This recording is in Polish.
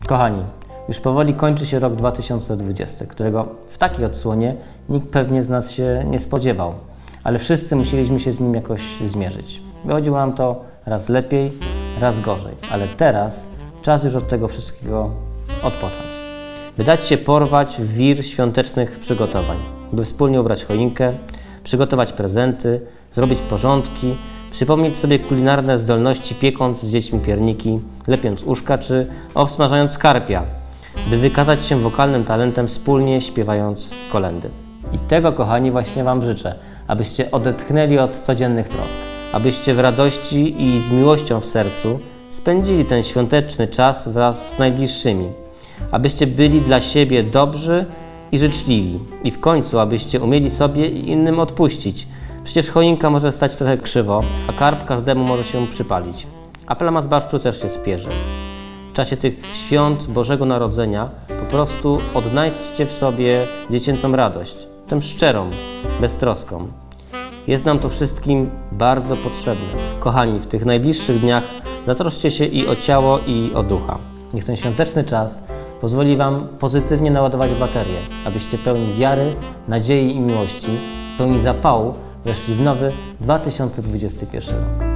Kochani, już powoli kończy się rok 2020, którego w takiej odsłonie nikt pewnie z nas się nie spodziewał, ale wszyscy musieliśmy się z nim jakoś zmierzyć. Wychodziło nam to raz lepiej, raz gorzej, ale teraz czas już od tego wszystkiego odpocząć. By dać się porwać w wir świątecznych przygotowań, by wspólnie ubrać choinkę, przygotować prezenty, zrobić porządki, przypomnieć sobie kulinarne zdolności, piekąc z dziećmi pierniki, lepiąc uszka czy obsmażając karpia, by wykazać się wokalnym talentem, wspólnie śpiewając kolędy. I tego, kochani, właśnie Wam życzę, abyście odetchnęli od codziennych trosk, abyście w radości i z miłością w sercu spędzili ten świąteczny czas wraz z najbliższymi, abyście byli dla siebie dobrzy i życzliwi i w końcu abyście umieli sobie i innym odpuścić. Przecież choinka może stać trochę krzywo, a karp każdemu może się przypalić, a plama z barszczu też się spierzy. W czasie tych świąt Bożego Narodzenia po prostu odnajdźcie w sobie dziecięcą radość, tę szczerą, beztroską. Jest nam to wszystkim bardzo potrzebne. Kochani, w tych najbliższych dniach zatroszcie się i o ciało, i o ducha. Niech ten świąteczny czas pozwoli Wam pozytywnie naładować baterie, abyście pełni wiary, nadziei i miłości, pełni zapału weszli w nowy 2021 rok.